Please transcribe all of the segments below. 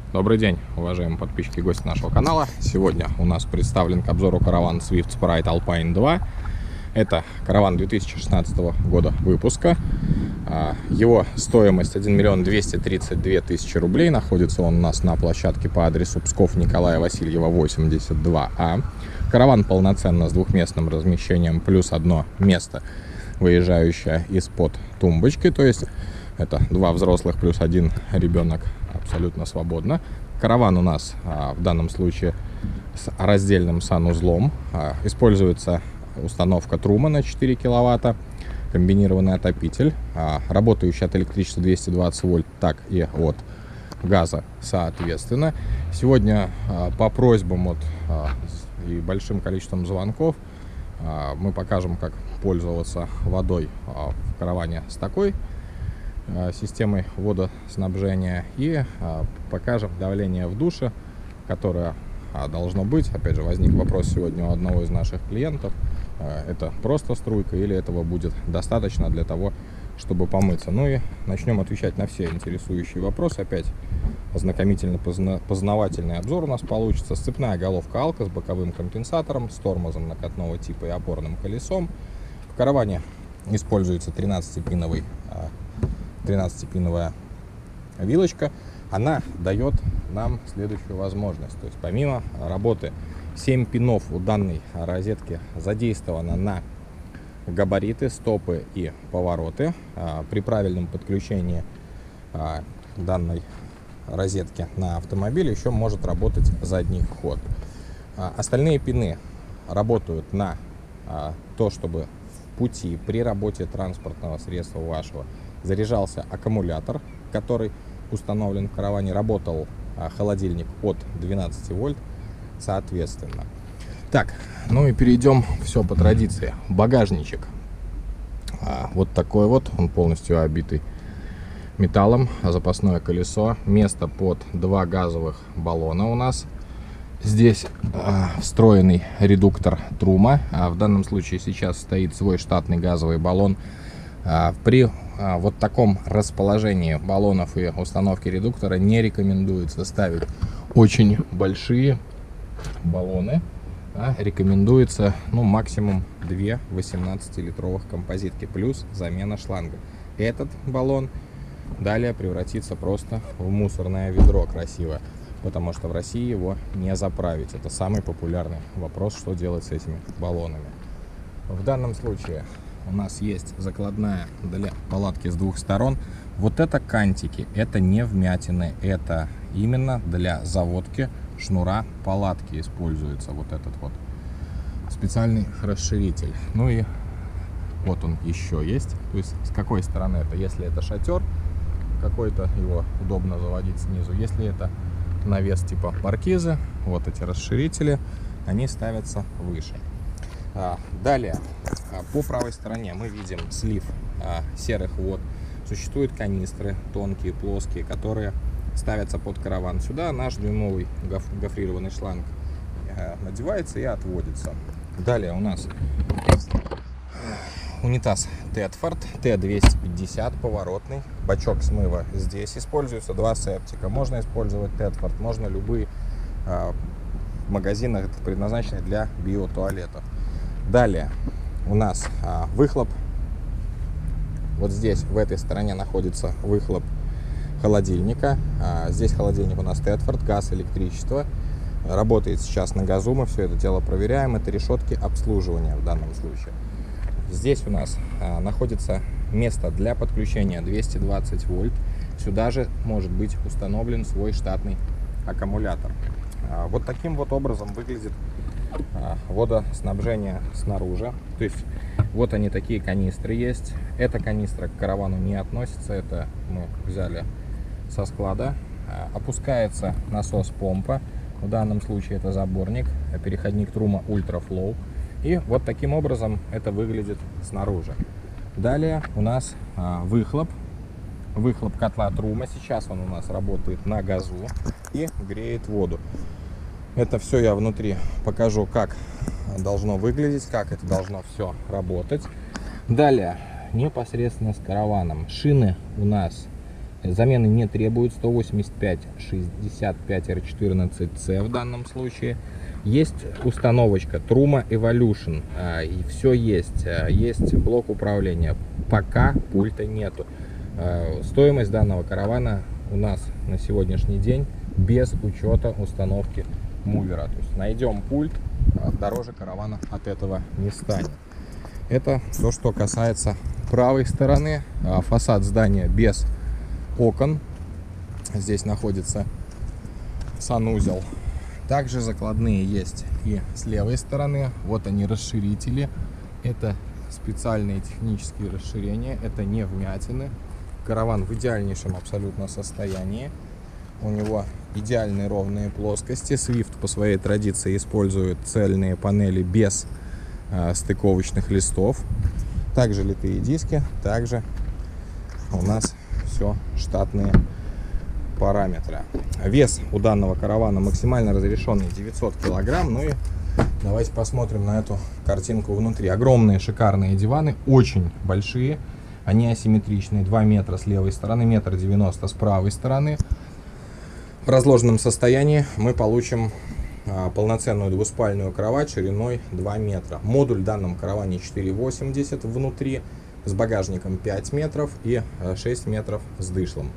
Добрый день, уважаемые подписчики и гости нашего канала. Сегодня у нас представлен к обзору караван Swift Sprite Alpine 2. Это караван 2016 года выпуска. Его стоимость 1 232 000 рублей. Находится он у нас на площадке по адресу Псков, Николая Васильева, 82А. Караван полноценно с двухместным размещением плюс одно место, выезжающее из-под тумбочки. То есть это два взрослых плюс один ребенок абсолютно свободно. Караван у нас в данном случае с раздельным санузлом. Используется установка Трума на 4 киловатта, комбинированный отопитель, работающий от электричества 220 вольт, так и от газа соответственно. Сегодня по просьбам и большим количеством звонков мы покажем, как пользоваться водой в караване с такой системой водоснабжения, и покажем давление в душе, которое должно быть. Опять же, возник вопрос сегодня у одного из наших клиентов: это просто струйка или этого будет достаточно для того, чтобы помыться. Ну и начнем отвечать на все интересующие вопросы. Опять ознакомительно-познавательный обзор у нас получится. Сцепная головка Алка с боковым компенсатором, с тормозом накатного типа и опорным колесом. В караване используется 13-пиновая вилочка. Она дает нам следующую возможность. То есть помимо работы 7 пинов у данной розетки задействовано на габариты, стопы и повороты. При правильном подключении данной розетки на автомобиле еще может работать задний ход. Остальные пины работают на то, чтобы в пути при работе транспортного средства вашего заряжался аккумулятор, который установлен в караване, работал холодильник от 12 вольт соответственно. Так, ну и перейдем все по традиции. Багажничек вот такой вот, он полностью обитый металлом, запасное колесо, место под 2 газовых баллона у нас. Здесь встроенный редуктор Трума. В данном случае сейчас стоит свой штатный газовый баллон. При вот таком расположении баллонов и установке редуктора не рекомендуется ставить очень большие баллоны. Рекомендуется максимум 2 18-литровых композитки плюс замена шланга. Этот баллон далее превратится просто в мусорное ведро красивое, потому что в России его не заправить. Это самый популярный вопрос, что делать с этими баллонами. В данном случае у нас есть закладная для палатки с двух сторон. Вот это кантики, это не вмятины, это именно для заводки шнура палатки используется вот этот вот специальный расширитель. Ну и вот он еще есть. То есть с какой стороны это? Если это шатер какой-то, его удобно заводить снизу. Если это навес типа маркизы, вот эти расширители, они ставятся выше. Далее по правой стороне мы видим слив серых вод. Существуют канистры тонкие, плоские, которые ставятся под караван. Сюда наш дюймовый гофрированный шланг надевается и отводится. Далее у нас унитаз Тедфорд Т250 поворотный, бачок смыва здесь используется, 2 септика. Можно использовать Тедфорд, можно любые в магазинах, предназначенные для биотуалетов. Далее у нас выхлоп. Вот здесь в этой стороне находится выхлоп холодильника. Здесь холодильник у нас Тедфорд, газ, электричество. Работает сейчас на газу, мы все это дело проверяем. Это решетки обслуживания в данном случае. Здесь у нас находится место для подключения 220 вольт. Сюда же может быть установлен свой штатный аккумулятор. Вот таким вот образом выглядит водоснабжение снаружи. То есть вот они, такие канистры есть. Эта канистра к каравану не относится, это мы взяли со склада. Опускается насос-помпа, в данном случае это заборник, переходник Трума Ультрафлоу. И вот таким образом это выглядит снаружи. Далее у нас выхлоп котла Трума. Сейчас он у нас работает на газу и греет воду. Это все я внутри покажу, как должно выглядеть, как это должно все работать. Далее непосредственно с караваном. Шины у нас Замены не требует 185-65-14C в данном случае. Есть установочка Truma Evolution, и все есть. Есть блок управления. Пока пульта нету. Стоимость данного каравана у нас на сегодняшний день без учета установки мувера. То есть найдем пульт, дороже каравана от этого не станет. Это то, что касается правой стороны. Фасад здания без окон. Здесь находится санузел. Также закладные есть и с левой стороны. Вот они, расширители. Это специальные технические расширения. Это не вмятины. Караван в идеальнейшем абсолютно состоянии. У него идеальные ровные плоскости. Swift по своей традиции использует цельные панели без стыковочных листов. Также литые диски. Также у нас все штатные параметры. Вес у данного каравана максимально разрешенный 900 килограмм. Ну и давайте посмотрим на эту картинку внутри. Огромные шикарные диваны, очень большие. Они асимметричные. 2 метра с левой стороны, 1,90 м с правой стороны. В разложенном состоянии мы получим полноценную двуспальную кровать шириной 2 метра. Модуль в данном караване 4,80 внутри, с багажником 5 метров и 6 метров с дышлом.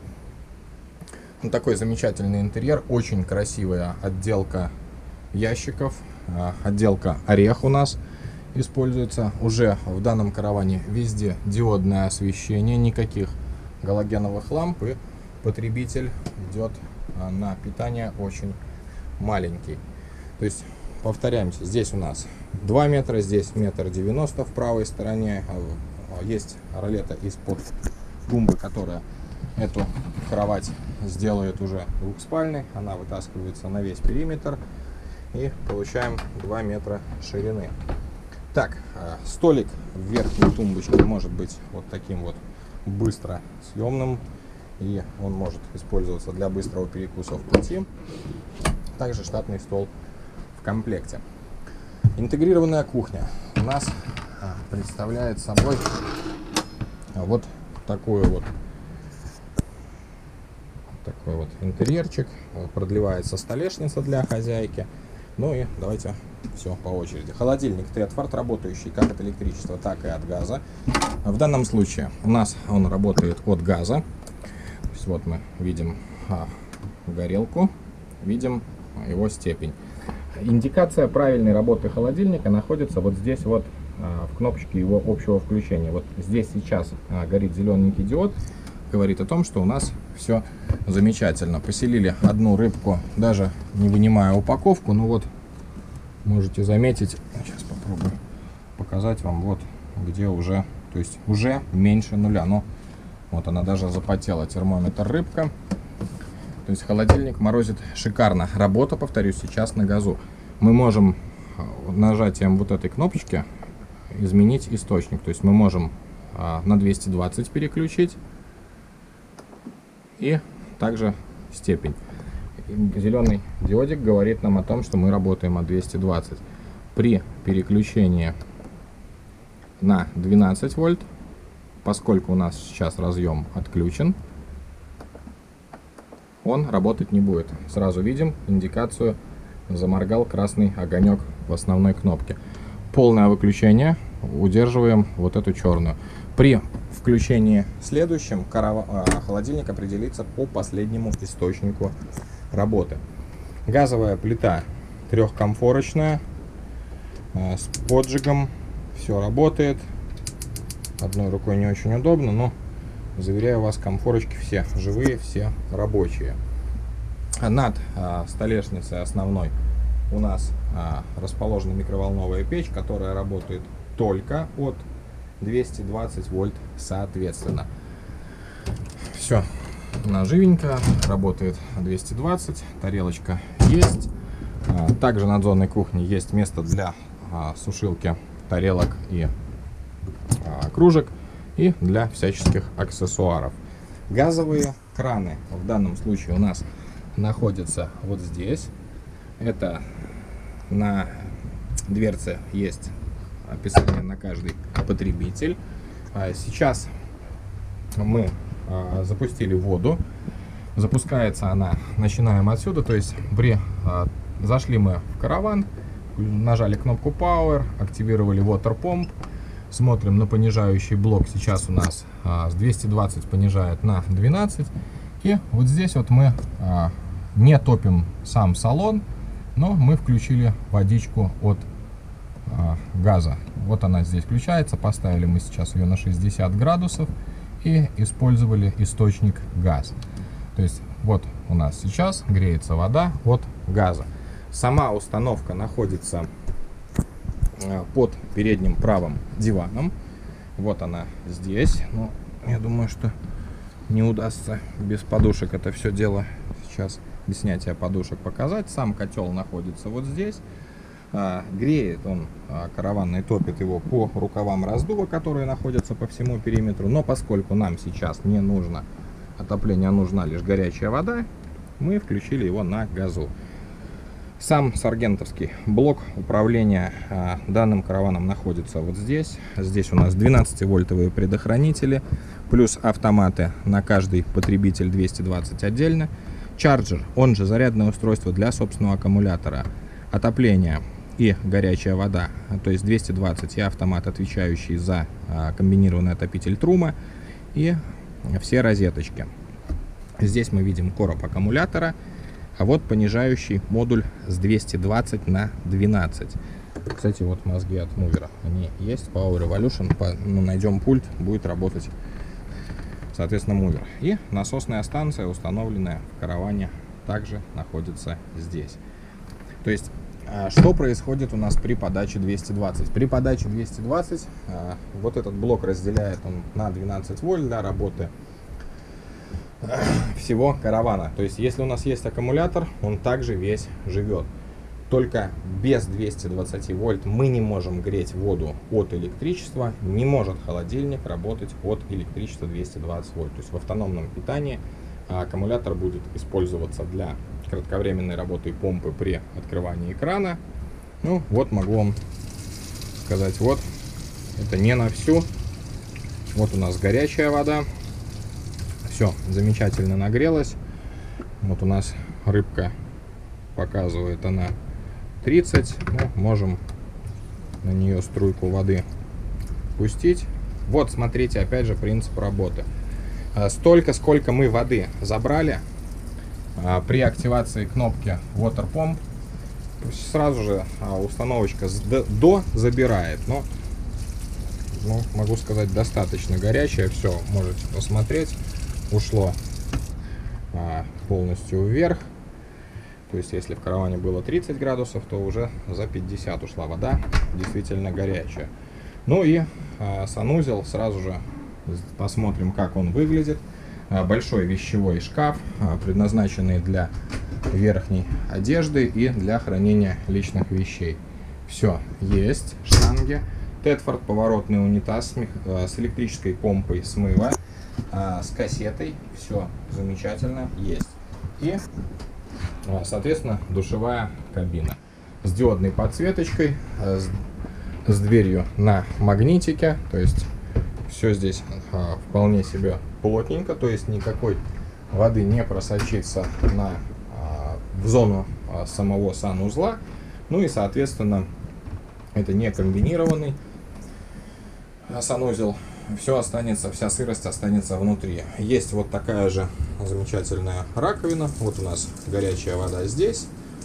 Вот такой замечательный интерьер, очень красивая отделка ящиков, отделка орех у нас используется. Уже в данном караване везде диодное освещение, никаких галогеновых ламп, и потребитель идет на питание очень маленький. То есть повторяемся, здесь у нас 2 метра, здесь 1,90 м в правой стороне. Есть ролета из-под тумбы, которая эту кровать сделает уже двухспальной. Она вытаскивается на весь периметр, и получаем 2 метра ширины. Так, столик в верхней тумбочке может быть вот таким вот быстро съемным, и он может использоваться для быстрого перекуса в пути. Также штатный стол в комплекте. Интегрированная кухня у нас представляет собой вот такой вот интерьерчик. Продлевается столешница для хозяйки. Ну и давайте все по очереди. Холодильник Тедфорд, работающий как от электричества, так и от газа. В данном случае у нас он работает от газа. То есть вот мы видим горелку, видим его степень. Индикация правильной работы холодильника находится вот здесь вот в кнопочке его общего включения. Вот здесь сейчас горит зелененький диод, говорит о том, что у нас все замечательно. Поселили одну рыбку, даже не вынимая упаковку. Ну вот, можете заметить, сейчас попробую показать вам, вот где уже, то есть уже меньше нуля. Но вот она даже запотела, термометр рыбка. То есть холодильник морозит шикарно. Работа, повторюсь, сейчас на газу. Мы можем нажатием вот этой кнопочки изменить источник. То есть мы можем на 220 переключить, и также степень. Зеленый диодик говорит нам о том, что мы работаем от 220. При переключении на 12 вольт, поскольку у нас сейчас разъем отключен, он работать не будет. Сразу видим индикацию, заморгал красный огонек в основной кнопке. Полное выключение, удерживаем вот эту черную. При включении следующем холодильник определится по последнему источнику работы. Газовая плита трехкомфорочная с поджигом, все работает. Одной рукой не очень удобно, но заверяю вас, комфорочки все живые, все рабочие. Над столешницей основной у нас расположена микроволновая печь, которая работает только от 220 вольт соответственно. Все наживенько, работает 220, тарелочка есть. Также над зоной кухни есть место для сушилки тарелок и кружек, и для всяческих аксессуаров. Газовые краны в данном случае у нас находятся вот здесь. Это на дверце есть описание на каждый потребитель. Сейчас мы запустили воду. Запускается она, начинаем отсюда, то есть зашли мы в караван, нажали кнопку Power, активировали Water Pump, смотрим на понижающий блок, сейчас у нас с 220 понижает на 12, и вот здесь вот мы не топим сам салон, но мы включили водичку от газа. Вот она здесь включается, поставили мы сейчас ее на 60 градусов и использовали источник газа. То есть вот у нас сейчас греется вода от газа. Сама установка находится под передним правым диваном. Вот она здесь. Но я думаю, что не удастся без подушек это все дело сейчас без снятия подушек показать. Сам котел находится вот здесь. Греет он караван и топит его по рукавам раздува, которые находятся по всему периметру. Но поскольку нам сейчас не нужно отопление, а нужна лишь горячая вода, мы включили его на газу. Сам саргентовский блок управления данным караваном находится вот здесь. Здесь у нас 12-вольтовые предохранители, плюс автоматы на каждый потребитель 220 отдельно. Чарджер, он же зарядное устройство для собственного аккумулятора, отопление и горячая вода, то есть 220 и автомат, отвечающий за комбинированный отопитель Трума, и все розеточки. Здесь мы видим короб аккумулятора, а вот понижающий модуль с 220 на 12. Кстати, вот мозги от мувера, они есть, Power Evolution, найдем пульт, будет работать, соответственно, мувер. И насосная станция, установленная в караване, также находится здесь. То есть, что происходит у нас при подаче 220? При подаче 220 вот этот блок разделяет он на 12 вольт для работы всего каравана. То есть, если у нас есть аккумулятор, он также весь живет. Только без 220 вольт мы не можем греть воду от электричества, не может холодильник работать от электричества 220 вольт. То есть в автономном питании аккумулятор будет использоваться для кратковременной работы помпы при открывании экрана. Ну вот, могу вам сказать, вот это не на всю. Вот у нас горячая вода. Все замечательно нагрелась. Вот у нас рыбка показывает, она 30. Ну, можем на нее струйку воды пустить. Вот смотрите, опять же, принцип работы. Столько, сколько мы воды забрали при активации кнопки Water Pump, сразу же установочка до забирает. Но могу сказать, достаточно горячая. Все, можете посмотреть. Ушло полностью вверх. То есть, если в караване было 30 градусов, то уже за 50 ушла вода, действительно горячая. Ну и санузел, сразу же посмотрим, как он выглядит. Большой вещевой шкаф, предназначенный для верхней одежды и для хранения личных вещей. Все есть, штанги. Тедфорд, поворотный унитаз с электрической помпой смыва, с кассетой. Все замечательно есть. И соответственно, душевая кабина с диодной подсветочкой, с дверью на магнитике. То есть все здесь вполне себе плотненько, то есть никакой воды не просочится в зону самого санузла. Ну и соответственно, это не комбинированный санузел. Все останется, вся сырость останется внутри. Есть вот такая же замечательная раковина. Вот у нас горячая вода здесь.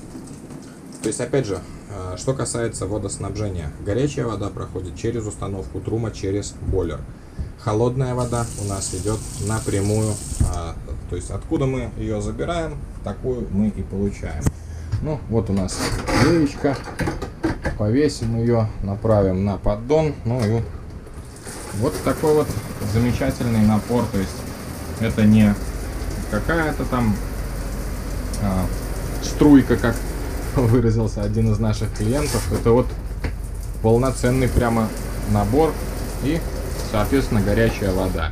То есть, опять же, что касается водоснабжения, горячая вода проходит через установку Трума, через бойлер. Холодная вода у нас идет напрямую, то есть откуда мы ее забираем, такую мы и получаем. Ну вот у нас леечка, повесим ее, направим на поддон. Ну и вот такой вот замечательный напор. То есть это не какая-то там струйка, как выразился один из наших клиентов. Это вот полноценный прямо набор и, соответственно, горячая вода.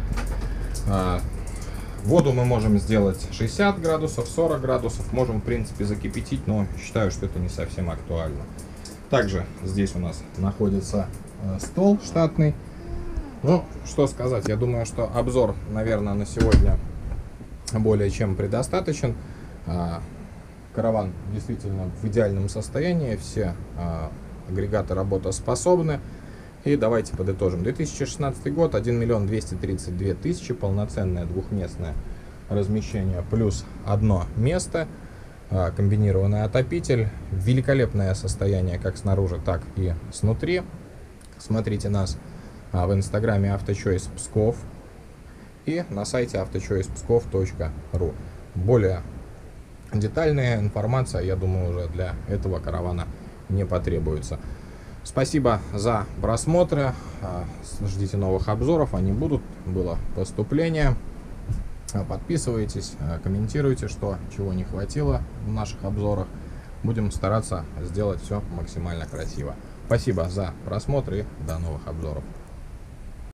Воду мы можем сделать 60 градусов, 40 градусов. Можем, в принципе, закипятить, но считаю, что это не совсем актуально. Также здесь у нас находится стол штатный. Ну, что сказать, я думаю, что обзор, наверное, на сегодня более чем предостаточен. Караван действительно в идеальном состоянии, все агрегаты работоспособны. И давайте подытожим. 2016 год, 1 миллион 232 тысячи, полноценное двухместное размещение плюс одно место, комбинированный отопитель, великолепное состояние как снаружи, так и снутри. Смотрите нас в инстаграме AutoChoice Pskov и на сайте autochoicepskov.ru. Более детальная информация, я думаю, уже для этого каравана не потребуется. Спасибо за просмотры. Ждите новых обзоров, они будут. Было поступление. Подписывайтесь, комментируйте, что чего не хватило в наших обзорах. Будем стараться сделать все максимально красиво. Спасибо за просмотр и до новых обзоров.